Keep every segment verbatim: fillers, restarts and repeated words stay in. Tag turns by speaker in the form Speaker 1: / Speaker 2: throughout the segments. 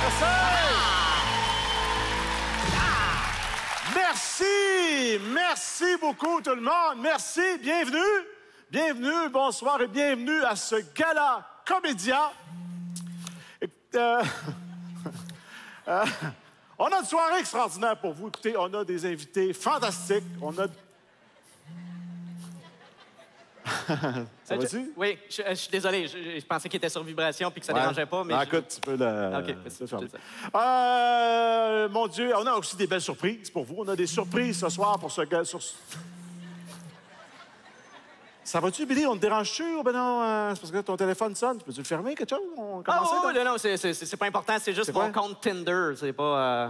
Speaker 1: Merci! Merci beaucoup, tout le monde. Merci. Bienvenue. Bienvenue, bonsoir et bienvenue à ce gala comédia. Et, euh, euh, on a une soirée extraordinaire pour vous. Écoutez, on a des invités fantastiques. On a... Ça
Speaker 2: euh,
Speaker 1: va-tu?
Speaker 2: Oui, je, je suis désolé. Je, je pensais qu'il était sur vibration puis que ça ne
Speaker 1: ouais.
Speaker 2: dérangeait pas. Mais
Speaker 1: ah,
Speaker 2: je...
Speaker 1: écoute, tu peux le...
Speaker 2: OK, merci.
Speaker 1: Euh, mon Dieu, on a aussi des belles surprises pour vous. On a des surprises ce soir pour ce gars... Sur... Ça va-tu, Billy? On te dérange-tu? Ben non, euh, c'est parce que ton téléphone sonne. Peux-tu le fermer, quelque chose? On
Speaker 2: ah
Speaker 1: commence
Speaker 2: oui, non, non, c'est pas important. C'est juste mon compte Tinder. C'est pas... Euh...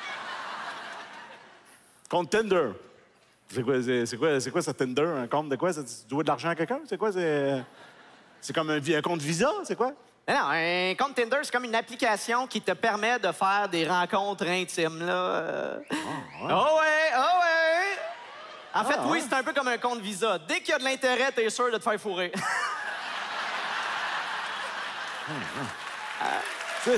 Speaker 1: Compte Tinder? C'est quoi, c'est quoi, c'est quoi ça, Tinder? Un compte de quoi? Tu dois de l'argent à quelqu'un? C'est quoi? C'est comme un, un compte Visa? C'est quoi?
Speaker 2: Non, un compte Tinder, c'est comme une application qui te permet de faire des rencontres intimes, là. Oh, ouais, oh ouais! Oh ouais. En ah, fait, oui, ouais. C'est un peu comme un compte Visa. Dès qu'il y a de l'intérêt, t'es sûr de te faire fourrer.
Speaker 1: oh, ouais. euh...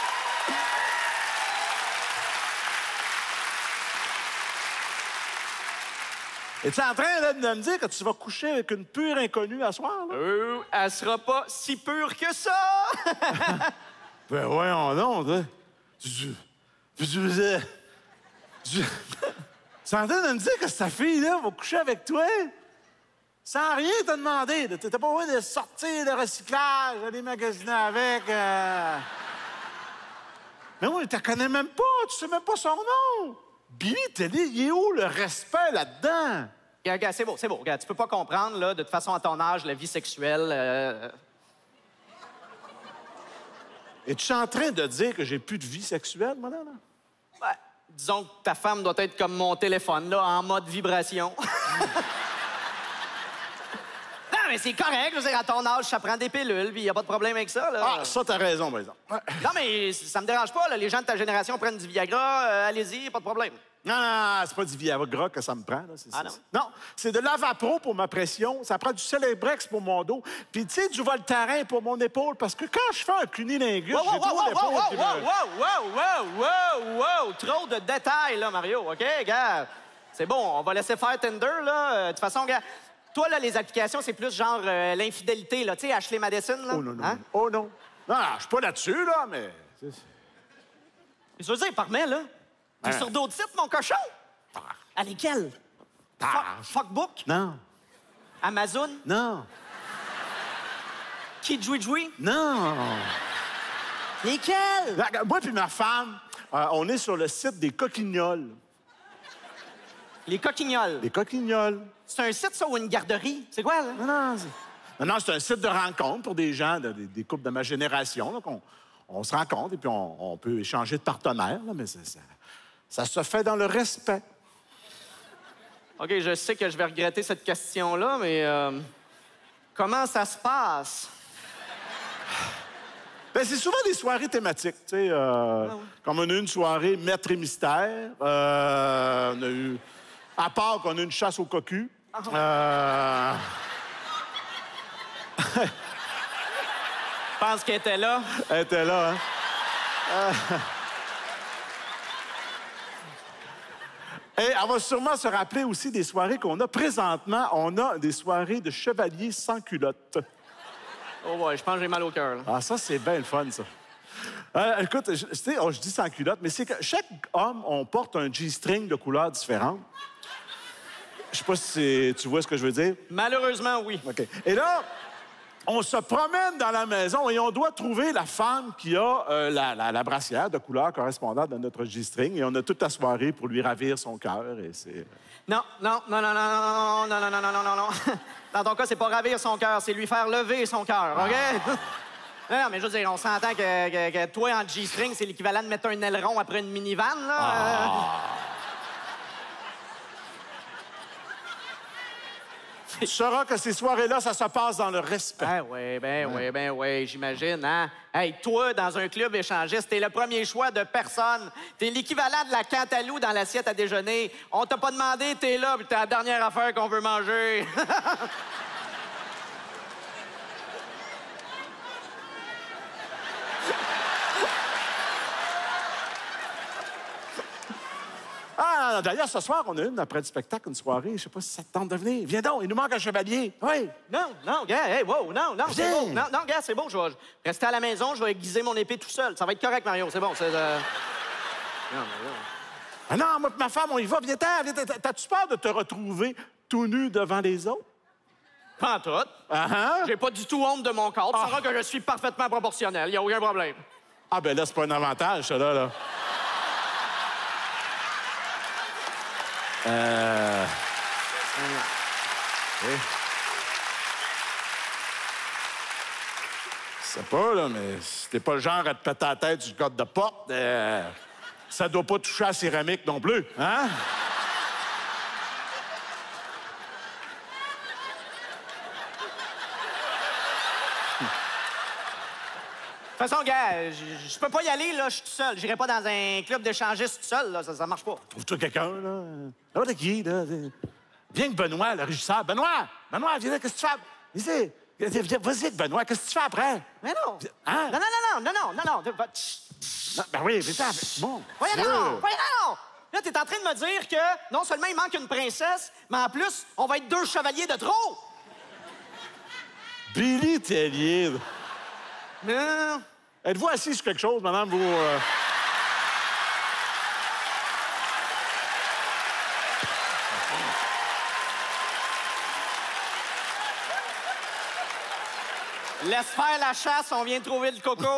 Speaker 1: Es-tu en train là, de me dire que tu vas coucher avec une pure inconnue à soir? Là?
Speaker 2: Euh, elle sera pas si pure que ça!
Speaker 1: Ben voyons donc, hein. Tu... Tu... Tu... Tu... Tu... Tu es en train de me dire que cette fille-là va coucher avec toi? Sans rien te demander. T'as pas besoin de sortir de recyclage, d'aller magasiner avec. Euh... Mais oui, tu la connais même pas. Tu sais même pas son nom. Billy, t'es dit, il est où le respect là-dedans?
Speaker 2: Regarde, c'est beau, c'est beau. Regarde, tu peux pas comprendre, là, de toute façon, à ton âge, la vie sexuelle... Euh...
Speaker 1: Es-tu en train de dire que j'ai plus de vie sexuelle, moi, là?
Speaker 2: Ben, disons que ta femme doit être comme mon téléphone, là, en mode vibration. Non, mais c'est correct, je veux dire, à ton âge, ça prend des pilules, puis il y a pas de problème avec ça, là.
Speaker 1: Ah, ça, t'as raison, par exemple.
Speaker 2: Non, mais ça me dérange pas, là. Les gens de ta génération prennent du Viagra, euh, allez-y, pas de problème.
Speaker 1: Non, non, c'est pas du Viagra que ça me prend. Là.
Speaker 2: Ah non?
Speaker 1: Non, c'est de l'Avapro pour ma pression. Ça prend du Celebrex pour mon dos. Puis, tu sais, du Voltaren pour mon épaule. Parce que quand je fais un cunilingus,
Speaker 2: wow,
Speaker 1: j'ai
Speaker 2: wow,
Speaker 1: trop
Speaker 2: wow,
Speaker 1: d'épaule.
Speaker 2: Wow,
Speaker 1: puis
Speaker 2: wow,
Speaker 1: le...
Speaker 2: wow, wow, wow, wow, wow! Trop de détails, là, Mario, OK? Regarde, c'est bon, on va laisser faire Tinder, là. De toute façon, regarde, toi, là, les applications, c'est plus genre euh, l'infidélité, là. Tu sais, Ashley Madison, là.
Speaker 1: Oh non, non.
Speaker 2: Hein?
Speaker 1: Oh non. Non, non, je suis pas là-dessus, là, mais...
Speaker 2: Je veux dire, parmets, là. T'es hein? Sur d'autres sites, mon cochon? À lesquels?
Speaker 1: Ah.
Speaker 2: Fuckbook?
Speaker 1: Non.
Speaker 2: Amazon?
Speaker 1: Non.
Speaker 2: Kijiji?
Speaker 1: Non.
Speaker 2: Lesquels?
Speaker 1: Moi puis ma femme, euh, on est sur le site des coquignoles.
Speaker 2: Les coquignoles?
Speaker 1: Les coquignoles.
Speaker 2: C'est un site, ça, ou une garderie? C'est quoi, là?
Speaker 1: Non, non. Non, non, c'est un site de rencontre pour des gens, de, des, des couples de ma génération. Là, on, on se rencontre et puis on, on peut échanger de partenaires, là, mais ça, ça, ça se fait dans le respect.
Speaker 2: OK, je sais que je vais regretter cette question-là, mais euh, comment ça se passe?
Speaker 1: Bien, c'est souvent des soirées thématiques, tu sais. Euh, ah oui. Comme on a eu une soirée Maître et Mystère. Euh, on a eu... À part qu'on a eu une chasse au cocu. Ah oui. Euh...
Speaker 2: Je pense qu'elle était là.
Speaker 1: Elle était là, hein? Euh... Et elle va sûrement se rappeler aussi des soirées qu'on a présentement. On a des soirées de chevaliers sans culotte.
Speaker 2: Oh ouais, je pense que j'ai mal au cœur.
Speaker 1: Ah, ça, c'est bien le fun, ça. Euh, écoute, je, oh, je dis sans culotte, mais c'est que chaque homme, on porte un G-string de couleurs différentes. Je sais pas si tu vois ce que je veux dire.
Speaker 2: Malheureusement, oui.
Speaker 1: OK. Et là... on se promène dans la maison et on doit trouver la femme qui a euh, la, la, la brassière de couleur correspondante à notre G-string. Et on a toute la soirée pour lui ravir son cœur. Et c'est...
Speaker 2: Non, non, non, non, non, non, non, non, non, non, non, non, non. Dans ton cas, c'est pas ravir son cœur, c'est lui faire lever son cœur, OK? Ah. Non, non, mais je veux dire, on s'entend que, que, que toi, en G-string, c'est l'équivalent de mettre un aileron après une minivan, là.
Speaker 1: Ah. Tu sauras que ces soirées-là, ça se passe dans le respect.
Speaker 2: Ben oui, ben oui, ben oui, j'imagine, hein? Hey, toi, dans un club échangiste, t'es le premier choix de personne. T'es l'équivalent de la cantalou dans l'assiette à déjeuner. On t'a pas demandé, t'es là, puis t'es la dernière affaire qu'on veut manger.
Speaker 1: non, d'ailleurs, ce soir, on a une après le spectacle, une soirée. Je sais pas si ça te tente de venir. Viens donc, il nous manque un chevalier. Oui.
Speaker 2: Non, non, gars, hey, wow, non, non, c'est
Speaker 1: Viens.
Speaker 2: bon. Non, non, gars, c'est bon, je vais rester à la maison, je vais aiguiser mon épée tout seul. Ça va être correct, Mario, c'est bon, c'est... euh, Non, mais là...
Speaker 1: Ah non, moi et ma femme, on y va. Viens-t'en, viens-t'en. T'as-tu peur de te retrouver tout nu devant les autres?
Speaker 2: Pas en tout.
Speaker 1: Ah, hein?
Speaker 2: J'ai pas du tout honte de mon corps. Tu
Speaker 1: Ah.
Speaker 2: sauras que je suis parfaitement proportionnel. Y a aucun problème.
Speaker 1: Ah, ben là, c'est pas un avantage, ça, là. là. Euh... Oui. Je sais pas, là, mais si t'es pas le genre à te péter la tête du code de porte, euh, ça doit pas toucher à la céramique non plus, hein?
Speaker 2: De toute façon, gars, je je peux pas y aller, là, je suis tout seul. J'irai pas dans un club d'échangistes tout seul, là, ça, ça marche pas.
Speaker 1: Trouve-toi quelqu'un, là. N'importe qui, là. Viens avec Benoît, le régisseur. Benoît! Benoît, viens là, qu'est-ce que tu fais? Viens ici. Vas-y avec Benoît, qu'est-ce que tu fais après?
Speaker 2: Mais non!
Speaker 1: Hein?
Speaker 2: Non, non, non, non, non, non, non, non. Va- Chut.
Speaker 1: Non, ben oui, viens Bon.
Speaker 2: Voyons
Speaker 1: Dieu.
Speaker 2: non! Voyons non! Là, t'es en train de me dire que non seulement il manque une princesse, mais en plus, on va être deux chevaliers de trop!
Speaker 1: Billy Tellier.
Speaker 2: Non, non, non.
Speaker 1: Êtes-vous assis sur quelque chose, madame? Vous. euh,
Speaker 2: Laisse faire la chasse, on vient de trouver le coco.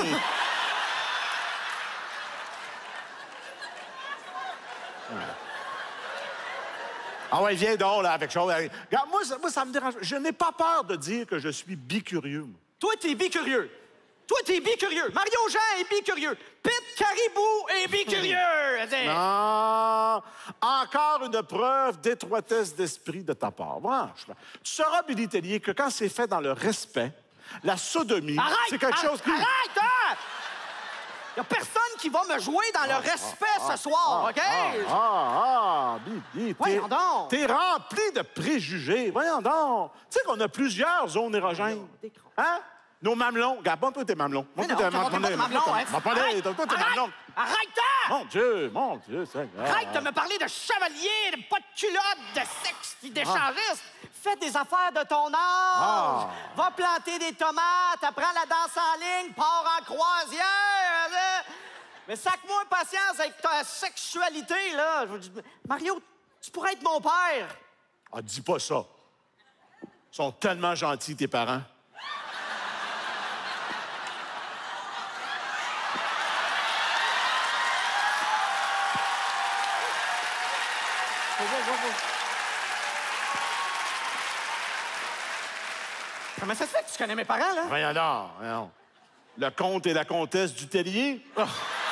Speaker 1: Ah ouais, viens donc, là, avec chose. Regarde, moi, ça, moi, ça me dérange. Je n'ai pas peur de dire que je suis bicurieux. moi.
Speaker 2: Toi, t'es bicurieux. Toi, t'es bicurieux. Mario Jean est bicurieux. Pete Caribou est bicurieux.
Speaker 1: Non! Encore une preuve d'étroitesse d'esprit de ta part. Franchement. Tu sauras, Billy Tellier, que quand c'est fait dans le respect, la sodomie,
Speaker 2: Arrête!
Speaker 1: c'est quelque
Speaker 2: arrête,
Speaker 1: chose qui...
Speaker 2: Arrête! Hein? Y a personne qui va me jouer dans le respect ce soir, OK?
Speaker 1: Ah, ah, ah, Billy, t'es,
Speaker 2: Voyons donc.
Speaker 1: t'es rempli de préjugés. Voyons donc. Tu sais qu'on a plusieurs zones érogènes. Hein? Nos mamelons. Regarde, bon, toi, t'es mamelon.
Speaker 2: Mais
Speaker 1: Moi,
Speaker 2: non,
Speaker 1: toi,
Speaker 2: t'as pas de mamelon, hein?
Speaker 1: Bon, pas
Speaker 2: Arrête!
Speaker 1: des- toi, toi, t'es
Speaker 2: Arrête!
Speaker 1: mamelon.
Speaker 2: Arrête-toi!
Speaker 1: Mon Dieu, mon Dieu, ça...
Speaker 2: Arrête de me parler de chevalier, de pas de culotte, de sexe, puis d'échangiste. Fais des affaires de ton âge.
Speaker 1: Ah.
Speaker 2: Va planter des tomates, apprends la danse en ligne, pars en croisière. Là. Mais sac-moi patience avec ta sexualité, là. Je veux dire, Mario, tu pourrais être mon père.
Speaker 1: Ah, dis pas ça. Ils sont tellement gentils, tes parents.
Speaker 2: Comment ça se fait que tu connais mes parents, là?
Speaker 1: Voyons donc, voyons. Le comte et la comtesse du Tellier. Oh.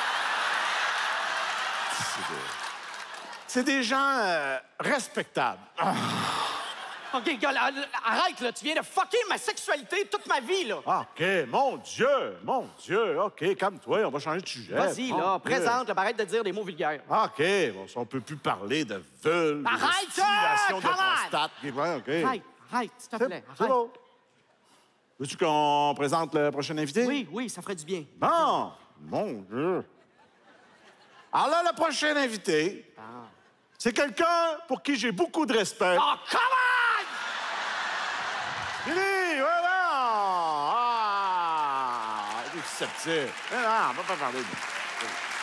Speaker 1: C'est des... C'est des gens euh, respectables. Ah.
Speaker 2: OK, gars, là, arrête, là. Tu viens de fucker ma sexualité toute ma vie, là.
Speaker 1: OK, mon Dieu, mon Dieu. OK, calme-toi, on va changer de sujet.
Speaker 2: Vas-y,
Speaker 1: Mon
Speaker 2: là,
Speaker 1: Dieu.
Speaker 2: présente, là, arrête de dire des mots vulgaires.
Speaker 1: OK, bon, si on peut plus parler de vulve,
Speaker 2: Arrête,
Speaker 1: de stimulation de
Speaker 2: come on!
Speaker 1: prostate. OK, ouais, OK.
Speaker 2: Arrête, arrête, s'il te
Speaker 1: C'est
Speaker 2: plaît.
Speaker 1: c'est
Speaker 2: arrête.
Speaker 1: bon. Veux-tu qu'on présente le prochain invité?
Speaker 2: Oui, oui, ça ferait du bien.
Speaker 1: Bon, mon Dieu. Alors là, le prochain invité, c'est quelqu'un pour qui j'ai beaucoup de respect.
Speaker 2: Oh, come on!
Speaker 1: Billy, voilà! Ah! Il est sceptique. Mais non, on va pas parler de...